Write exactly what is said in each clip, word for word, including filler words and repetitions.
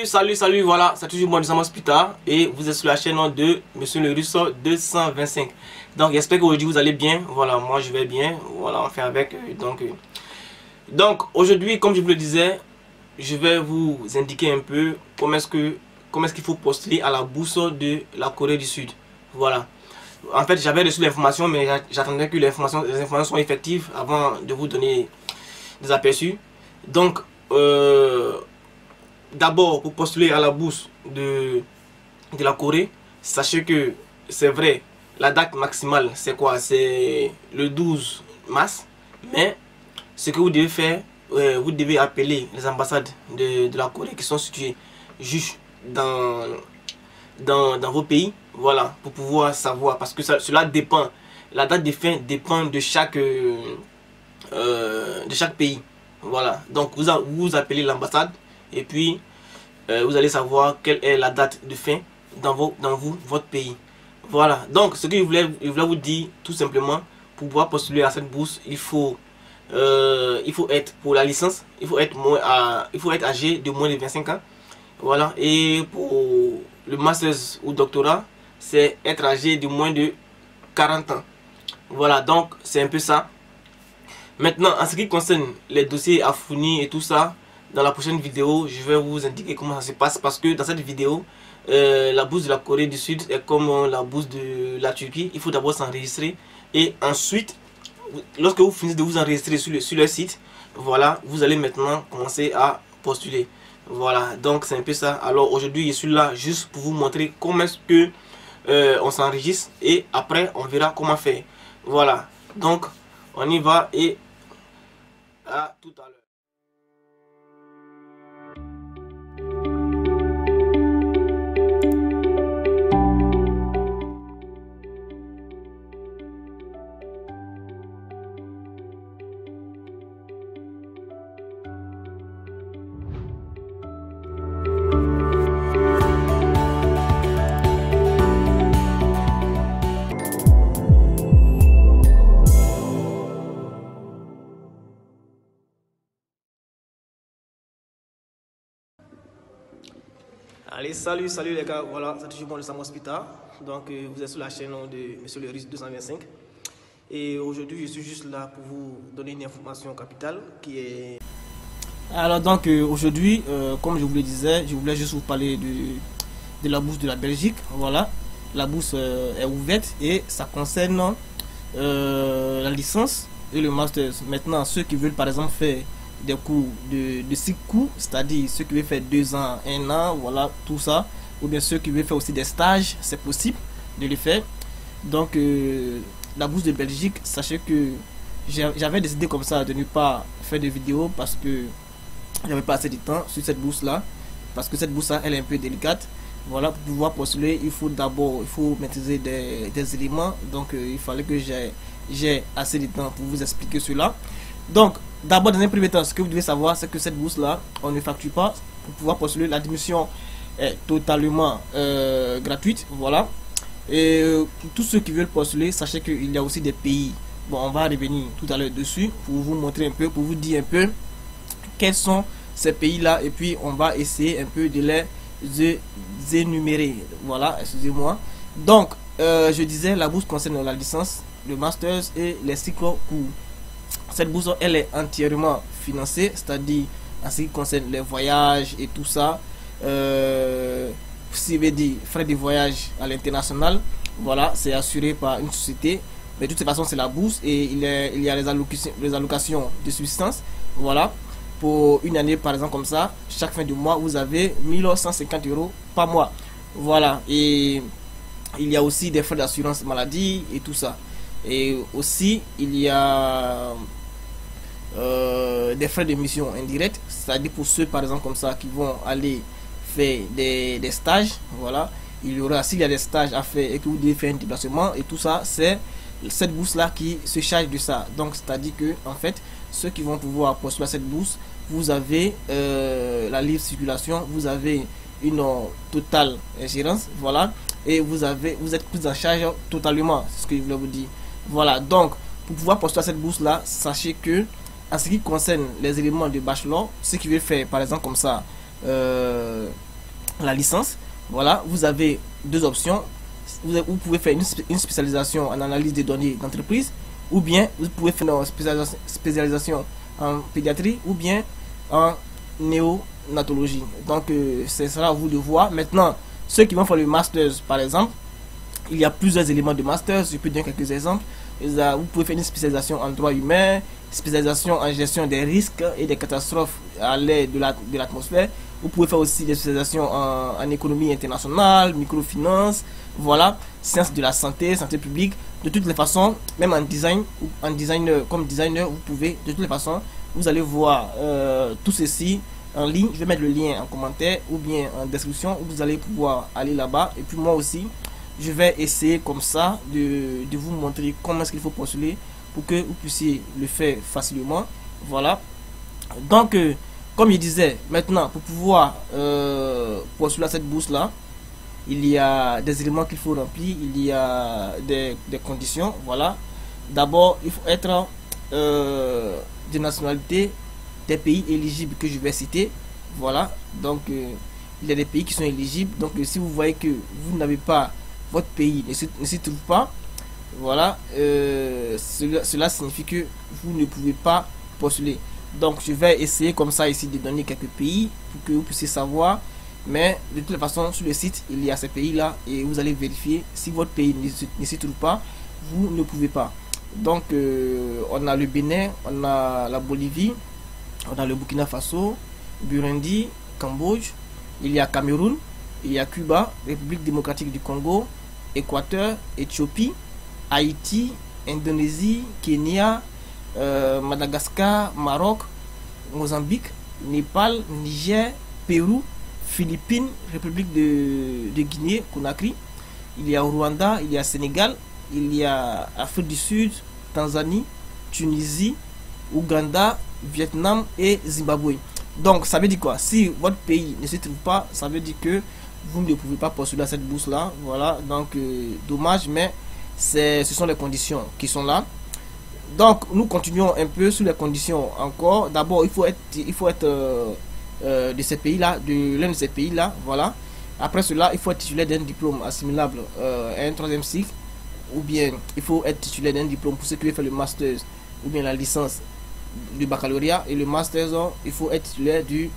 Salut, salut, salut, voilà, c'est toujours moi, Nusama Spita, et vous êtes sur la chaîne de Monsieur le Russe deux cent vingt-cinq. Donc, j'espère qu'aujourd'hui vous allez bien. Voilà, moi je vais bien. Voilà, on fait avec. Donc, euh, donc aujourd'hui, comme je vous le disais, je vais vous indiquer un peu comment est-ce que comment est-ce qu'il faut postuler à la bourse de la Corée du Sud. Voilà. En fait, j'avais reçu l'information, mais j'attendais que les informations, les informations soient effectives avant de vous donner des aperçus. Donc, euh, d'abord, pour postuler à la bourse de, de la Corée, sachez que c'est vrai, la date maximale, c'est quoi? C'est le douze mars. Mais ce que vous devez faire, euh, vous devez appeler les ambassades de, de la Corée qui sont situées juste dans, dans, dans vos pays. Voilà, pour pouvoir savoir. Parce que ça, cela dépend. La date de fin dépend de chaque, euh, de chaque pays. Voilà, donc vous, vous appelez l'ambassade et puis euh, vous allez savoir quelle est la date de fin dans, vos, dans vous, votre pays. Voilà, donc ce que je voulais, je voulais vous dire tout simplement, pour pouvoir postuler à cette bourse, il faut, euh, il faut être pour la licence, il faut être, moins à, il faut être âgé de moins de vingt-cinq ans. Voilà, et pour le master ou doctorat, c'est être âgé de moins de quarante ans. Voilà, donc c'est un peu ça. Maintenant, en ce qui concerne les dossiers à fournir et tout ça, dans la prochaine vidéo, je vais vous indiquer comment ça se passe. Parce que dans cette vidéo, euh, la bourse de la Corée du Sud est comme la bourse de la Turquie. Il faut d'abord s'enregistrer. Et ensuite, lorsque vous finissez de vous enregistrer sur le, sur le site, voilà, vous allez maintenant commencer à postuler. Voilà, donc c'est un peu ça. Alors aujourd'hui, je suis là juste pour vous montrer comment est-ce que euh, on s'enregistre. Et après, on verra comment faire. Voilà, donc on y va et à tout à l'heure. Allez, salut, salut les gars, voilà, c'est toujours moi, Nusama Spita. Donc, euh, vous êtes sur la chaîne de Monsieur le Russe deux cent vingt-cinq. Et aujourd'hui, je suis juste là pour vous donner une information capitale qui est... Alors, donc, euh, aujourd'hui, euh, comme je vous le disais, je voulais juste vous parler de, de la bourse de la Belgique. Voilà, la bourse euh, est ouverte et ça concerne euh, la licence et le master. Maintenant, ceux qui veulent par exemple faire des cours de, de six cours, c'est-à-dire ceux qui veulent faire deux ans, un an, voilà, tout ça, ou bien ceux qui veulent faire aussi des stages, c'est possible de les faire. Donc euh, la bourse de Belgique, sachez que j'avais décidé comme ça de ne pas faire de vidéos parce que j'avais pas assez de temps sur cette bourse là, parce que cette bourse là, elle est un peu délicate. Voilà, pour pouvoir postuler, il faut d'abord, il faut maîtriser des, des éléments, donc euh, il fallait que j'ai assez de temps pour vous expliquer cela. Donc, d'abord, dans un premier temps, ce que vous devez savoir, c'est que cette bourse-là, on ne facture pas pour pouvoir postuler. L'admission est totalement euh, gratuite, voilà. Et euh, pour tous ceux qui veulent postuler, sachez qu'il y a aussi des pays. Bon, on va revenir tout à l'heure dessus pour vous montrer un peu, pour vous dire un peu quels sont ces pays-là. Et puis, on va essayer un peu de les énumérer. Voilà, excusez-moi. Donc, euh, je disais, la bourse concerne la licence, le master et les cycles courts. Cette bourse, elle est entièrement financée, c'est-à-dire en ce qui concerne les voyages et tout ça. Euh, si vous dire frais de voyage à l'international, voilà, c'est assuré par une société. Mais de toute façon, c'est la bourse et il y a, il y a les, allocations, les allocations de subsistance. Voilà, pour une année par exemple comme ça, chaque fin du mois, vous avez mille cent cinquante euros par mois. Voilà, et il y a aussi des frais d'assurance maladie et tout ça. Et aussi, il y a euh, des frais de mission indirects, c'est-à-dire pour ceux, par exemple, comme ça, qui vont aller faire des, des stages. Voilà, il y aura, s'il y a des stages à faire et que vous devez faire un déplacement et tout ça, c'est cette bourse-là qui se charge de ça. Donc, c'est-à-dire que, en fait, ceux qui vont pouvoir postuler à cette bourse, vous avez euh, la libre circulation, vous avez une euh, totale ingérence, voilà, et vous avez, vous êtes pris en charge totalement, c'est ce que je voulais vous dire. Voilà, donc pour pouvoir postuler à cette bourse là, sachez que en ce qui concerne les éléments de bachelor, ceux qui veulent faire par exemple comme ça euh, la licence, voilà, vous avez deux options. Vous, vous pouvez faire une, une spécialisation en analyse des données d'entreprise, ou bien vous pouvez faire une spécialisation, spécialisation en pédiatrie, ou bien en néonatologie. Donc, euh, ce sera à vous de voir. Maintenant, ceux qui vont faire le master, par exemple, il y a plusieurs éléments de master. Je peux donner quelques exemples. Vous pouvez faire une spécialisation en droit humain, spécialisation en gestion des risques et des catastrophes à l'aide de l'atmosphère. La, vous pouvez faire aussi des spécialisations en, en économie internationale, microfinance, voilà, sciences de la santé, santé publique. De toutes les façons, même en design, en designer, comme designer, vous pouvez, de toutes les façons, vous allez voir euh, tout ceci en ligne. Je vais mettre le lien en commentaire ou bien en description où vous allez pouvoir aller là-bas. Et puis moi aussi, je vais essayer comme ça de, de vous montrer comment est-ce qu'il faut postuler pour que vous puissiez le faire facilement. Voilà. Donc, euh, comme je disais, maintenant, pour pouvoir euh, postuler à cette bourse-là, il y a des éléments qu'il faut remplir, il y a des, des conditions. Voilà. D'abord, il faut être euh, de nationalité des pays éligibles que je vais citer. Voilà. Donc, euh, il y a des pays qui sont éligibles. Donc, euh, si vous voyez que vous n'avez pas, votre pays ne se, ne s'y trouve pas, voilà, euh, cela, cela signifie que vous ne pouvez pas postuler. Donc, je vais essayer comme ça ici de donner quelques pays pour que vous puissiez savoir. Mais de toute façon, sur le site, il y a ces pays-là et vous allez vérifier. Si votre pays ne s'y trouve pas, vous ne pouvez pas. Donc, euh, on a le Bénin, on a la Bolivie, on a le Burkina Faso, Burundi, Cambodge, il y a Cameroun, il y a Cuba, République démocratique du Congo, Équateur, Éthiopie, Haïti, Indonésie, Kenya, euh, Madagascar, Maroc, Mozambique, Népal, Niger, Pérou, Philippines, République de, de Guinée, Conakry, il y a Rwanda, il y a Sénégal, il y a Afrique du Sud, Tanzanie, Tunisie, Ouganda, Vietnam et Zimbabwe. Donc ça veut dire quoi? Si votre pays ne se trouve pas, ça veut dire que vous ne pouvez pas postuler à cette bourse là. Voilà, donc euh, dommage, mais c'est, ce sont les conditions qui sont là. Donc nous continuons un peu sur les conditions encore. D'abord, il faut être, il faut être euh, euh, de ces pays là, de l'un de ces pays là. Voilà. Après cela, il faut être titulaire d'un diplôme assimilable euh, à un troisième cycle, ou bien il faut être titulaire d'un diplôme pour ceux qui veulent faire le master ou bien la licence du baccalauréat, et le master, il faut être titulaire du,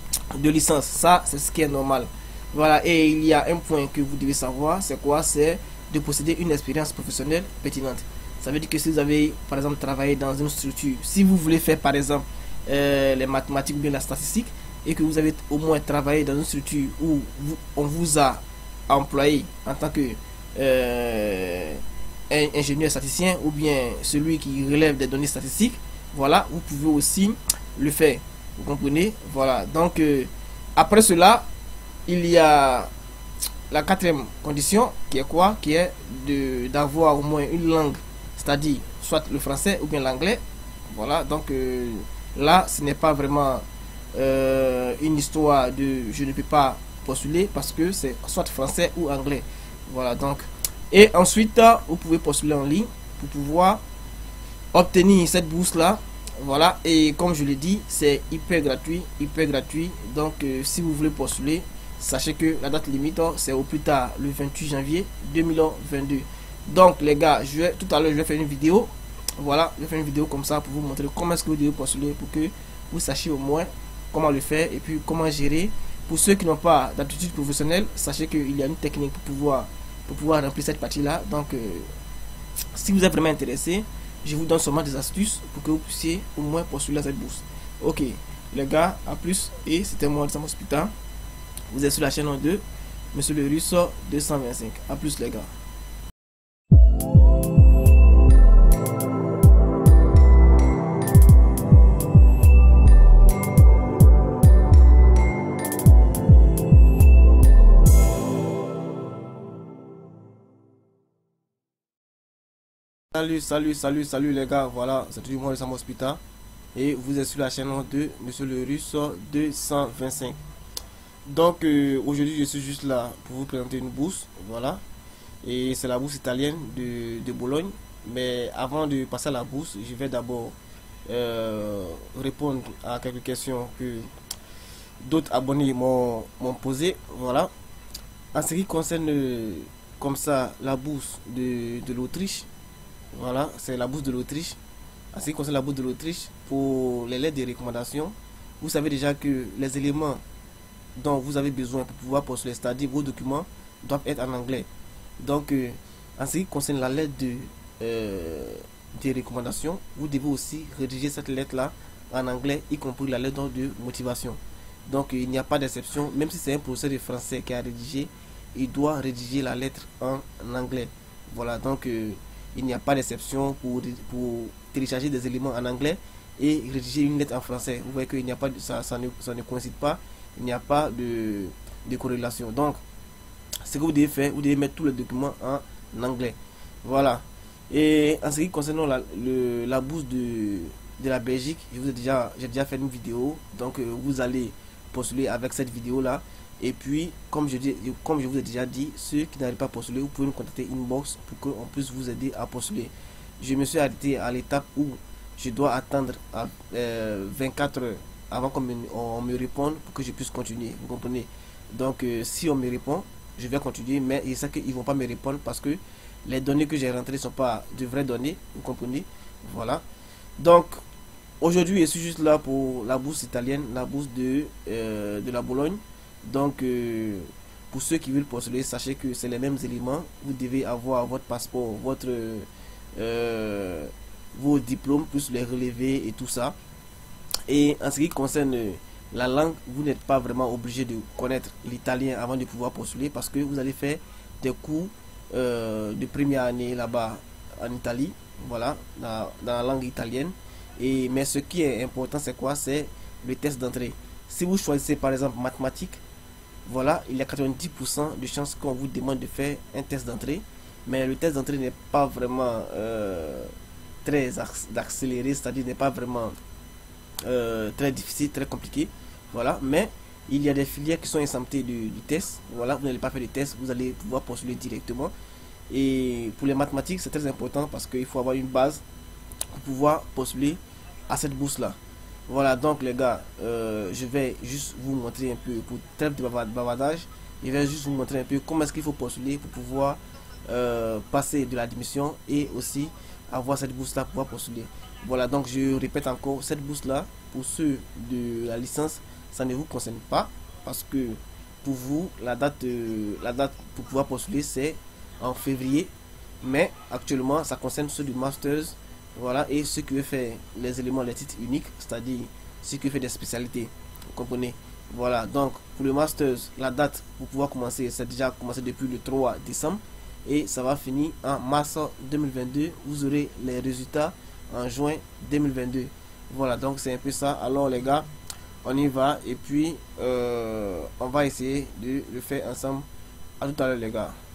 de licence. Ça, c'est ce qui est normal. Voilà, et il y a un point que vous devez savoir, c'est quoi? C'est de posséder une expérience professionnelle pertinente. Ça veut dire que si vous avez, par exemple, travaillé dans une structure, si vous voulez faire, par exemple, euh, les mathématiques ou bien la statistique, et que vous avez au moins travaillé dans une structure où vous, on vous a employé en tant que euh, ingénieur statisticien, ou bien celui qui relève des données statistiques, voilà, vous pouvez aussi le faire. Vous comprenez? Voilà. Donc, euh, après cela, il y a la quatrième condition qui est quoi? Qui est de d'avoir au moins une langue, c'est-à-dire soit le français ou bien l'anglais. Voilà. Donc, euh, là, ce n'est pas vraiment euh, une histoire de je ne peux pas postuler parce que c'est soit français ou anglais. Voilà. Donc, et ensuite, vous pouvez postuler en ligne pour pouvoir obtenir cette bourse là. Voilà, et comme je l'ai dit, c'est hyper gratuit, hyper gratuit. Donc euh, si vous voulez postuler, sachez que la date limite c'est au plus tard le vingt-huit janvier deux mille vingt-deux. Donc les gars, je vais tout à l'heure je vais faire une vidéo. Voilà, je vais faire une vidéo comme ça pour vous montrer comment est-ce que vous devez postuler, pour que vous sachiez au moins comment le faire et puis comment gérer. Pour ceux qui n'ont pas d'aptitude professionnelle, sachez qu'il y a une technique pour pouvoir pour pouvoir remplir cette partie là. Donc euh, si vous êtes vraiment intéressé, je vous donne seulement des astuces pour que vous puissiez au moins postuler à cette bourse. Ok, les gars, à plus. Et c'était moi, Sam Hospital. Vous êtes sur la chaîne deux, Monsieur le Russe deux cent vingt-cinq. À plus, les gars. Salut, salut, salut, salut les gars, voilà, c'est toujours moi le Sam Hospital et vous êtes sur la chaîne de Monsieur le Russe deux cent vingt-cinq. Donc euh, aujourd'hui je suis juste là pour vous présenter une bourse, voilà, et c'est la bourse italienne de, de Bologne. Mais avant de passer à la bourse, je vais d'abord euh, répondre à quelques questions que d'autres abonnés m'ont posé. Voilà. En ce qui concerne euh, comme ça la bourse de, de l'Autriche, voilà, c'est la bourse de l'Autriche. En ce qui concerne la bourse de l'Autriche, pour les lettres de recommandation, vous savez déjà que les éléments dont vous avez besoin pour pouvoir postuler, c'est-à-dire vos documents, doivent être en anglais. Donc, euh, en ce qui concerne la lettre de, euh, de recommandation, vous devez aussi rédiger cette lettre-là en anglais, y compris la lettre de motivation. Donc, il n'y a pas d'exception, même si c'est un professeur de français qui a rédigé, il doit rédiger la lettre en, en anglais. Voilà, donc euh, il n'y a pas d'exception pour, pour télécharger des éléments en anglais et rédiger une lettre en français. Vous voyez qu'il n'y a pas de, ça, ça, ne, ça ne coïncide pas, il n'y a pas de, de corrélation. Donc, ce que vous devez faire, vous devez mettre tous les documents en anglais. Voilà. Et en ce qui concerne la, le, la bourse de, de la Belgique, je vous ai déjà, j'ai déjà fait une vidéo. Donc, euh, vous allez postuler avec cette vidéo là. Et puis, comme je, dis, comme je vous ai déjà dit, ceux qui n'arrivent pas à postuler, vous pouvez nous contacter inbox pour qu'on puisse vous aider à postuler. Je me suis arrêté à l'étape où je dois attendre à, euh, vingt-quatre heures avant qu'on me, on me réponde pour que je puisse continuer. Vous comprenez? Donc, euh, si on me répond, je vais continuer, mais je sais qu'ils ne vont pas me répondre parce que les données que j'ai rentrées ne sont pas de vraies données. Vous comprenez? Voilà. Donc, aujourd'hui, je suis juste là pour la bourse italienne, la bourse de, euh, de la Bologne. Donc, euh, pour ceux qui veulent postuler, sachez que c'est les mêmes éléments. Vous devez avoir votre passeport, votre, euh, vos diplômes, plus les relevés et tout ça. Et en ce qui concerne la langue, vous n'êtes pas vraiment obligé de connaître l'italien avant de pouvoir postuler parce que vous allez faire des cours euh, de première année là-bas en Italie, voilà, dans, dans la langue italienne. Et, mais ce qui est important, c'est quoi? C'est le test d'entrée. Si vous choisissez par exemple mathématiques, voilà, il y a quatre-vingt-dix pour cent de chances qu'on vous demande de faire un test d'entrée. Mais le test d'entrée n'est pas vraiment euh, très accéléré, c'est-à-dire n'est pas vraiment euh, très difficile, très compliqué. Voilà, mais il y a des filières qui sont exemptées du, du test. Voilà, vous n'allez pas faire de test, vous allez pouvoir postuler directement. Et pour les mathématiques, c'est très important parce qu'il faut avoir une base pour pouvoir postuler à cette bourse-là. Voilà, donc les gars, euh, je vais juste vous montrer un peu, pour trêve de bavardage, je vais juste vous montrer un peu comment est-ce qu'il faut postuler pour pouvoir euh, passer de l'admission et aussi avoir cette bourse là pour pouvoir postuler. Voilà, donc je répète encore, cette bourse là, pour ceux de la licence, ça ne vous concerne pas parce que pour vous, la date, euh, la date pour pouvoir postuler c'est en février, mais actuellement ça concerne ceux du Masters. Voilà, et ceux qui veulent faire les éléments, les titres uniques, c'est-à-dire ceux qui veulent faire des spécialités. Vous comprenez? Voilà, donc pour le Masters, la date pour pouvoir commencer, c'est déjà commencé depuis le trois décembre et ça va finir en mars deux mille vingt-deux. Vous aurez les résultats en juin deux mille vingt-deux. Voilà, donc c'est un peu ça. Alors les gars, on y va et puis euh, on va essayer de le faire ensemble. À tout à l'heure les gars.